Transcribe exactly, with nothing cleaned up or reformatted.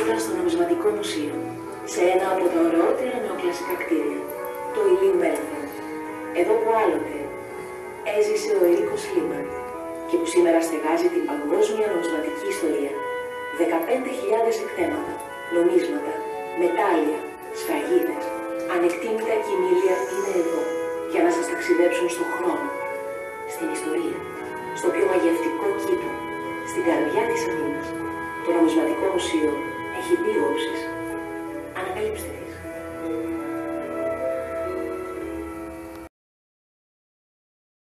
ήρθα στο Νομισματικό Μουσείο, σε ένα από τα ωραιότερα νεοκλασικά κτίρια, το Ηλίου Μπέλφα. Εδώ που άλλοτε έζησε ο Ερίκος Λίμαν και που σήμερα στεγάζει την παγκόσμια νομισματική ιστορία. δεκαπέντε χιλιάδες εκθέματα, νομίσματα, μετάλλια, σφραγίδες, ανεκτήμητα κοιμήλια είναι εδώ για να σας ταξιδέψουν στον χρόνο, στην ιστορία, στο πιο μαγευτικό κήπο, στην καρδιά της Αθήνας. Το Νομισματικό Μουσείο έχει δύο όψεις. Ανακαλύψτε τις.